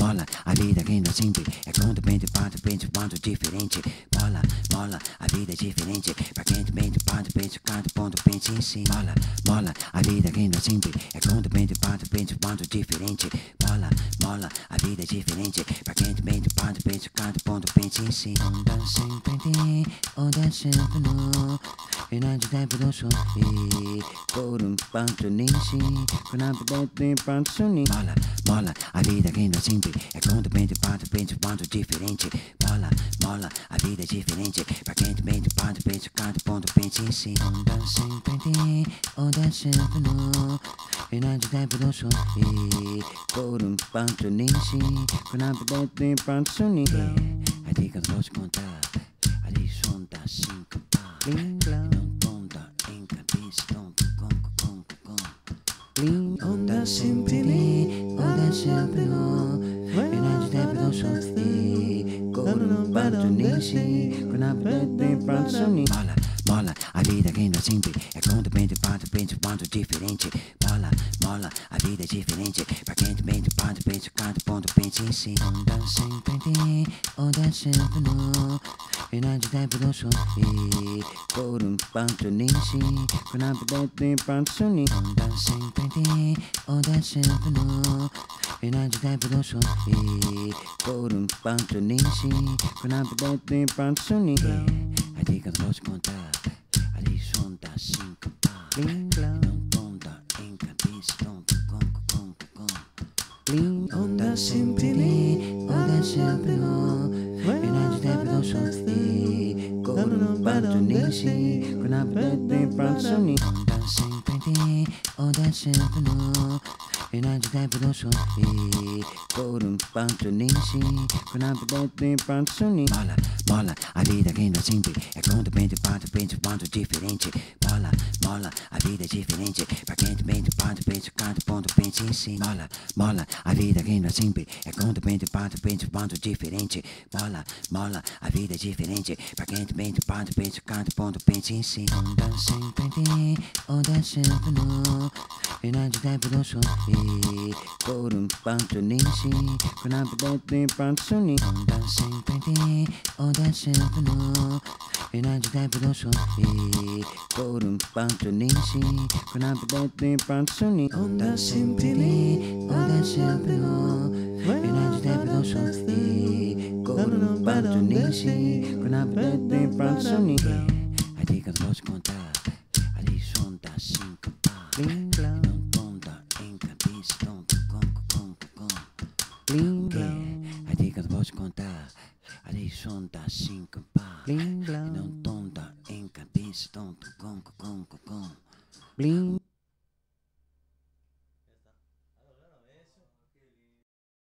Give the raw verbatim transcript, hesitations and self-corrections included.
mola, a vida que não sempre é com de bem de pato, bem de ponto diferente. Mola, mola, a vida é diferente. Pra quem de bem de pato, bem de canto, ponto, pense em si. Mola, mola, a vida que não sempre é com de bem de pato, bem de ponto diferente. Mola, mola, a vida é diferente. Pra quem de bem de pato, bem de canto, ponto, pense em si. Onda sempre tem, onda sempre não. E não de tempo do som, e por um ponto nem se. Quando a vida tem ponto, suni. Mola, mola, a vida que não sempre é com de bem de pato, bem de ponto diferente. Mola, mola, a vida é diferente. Pra quem de bem de pato, bem de canto, ponto, pense em si. Onda sempre tem, onda sempre não. E não de tempo do som, e por um ponto nem se. Quando a vida tem ponto, suni. A dica eu vou te contar, a lição da cinco pá. Não tonta em cabeça, tonto, com, com, com. Onda sempre tem, onda sempre não. E não de tempo do som, e por um ponto nem se. Quando a vida tem ponto, suni. Mola, mola, a vida que não sempre é com de bem de pato, bem de ponto diferente. Mola, mola, a vida é diferente. Pra quem de bem de pato, bem de canto, ponto, pense em si. Onda sempre tem, onda sempre não. E não de tempo do som, e por um ponto nem se. Quando a vida tem ponto, suni. Onda sempre tem, onda sempre não. E não de tempo do som, e por um ponto nem se. Quando a vida tem ponto, suni. A dica eu vou te contar, a lição da cinco pá. Não tonta em cabeça, tonto, com, com, com. Onda sempre tem, onda sempre não. E não de tempo do som, e por um ponto nem se. Quando a vida tem ponto, suni. Onda sempre tem, onda sempre não. E não de tempo do som, e por um ponto nem se. Quando a vida tem ponto, suni. Mola, mola, a vida que não sempre é com de bem de pato, bem de ponto diferente. Mola, mola, a vida é diferente. Pra quem de bem de pato, bem de canto, ponto, pense em si. Mola, mola, a vida que não sempre é com de bem de pato, bem de ponto diferente. Mola, mola, a vida é diferente. Pra quem de bem de pato, bem de canto, ponto, pense em si. Onda sempre tem, onda sempre não. E não de tempo do som, e por um ponto nem se. Quando a vida tem ponto, suni. Onda sempre tem, onda sempre não. E não de tempo do som, e por um ponto nem se. Quando a vida tem ponto, suni. Onda sempre tem, onda sempre não. E não de tempo do som, e por um ponto nem se. Quando a vida tem ponto, suni. A dica eu vou te contar, a lição da cinco pá. Não tonta em cabeça, tonto, com, com, com. A dica eu vou te contar, a lição da cinco pá. Não tonta em cabeça, tonto, com, com, com, com.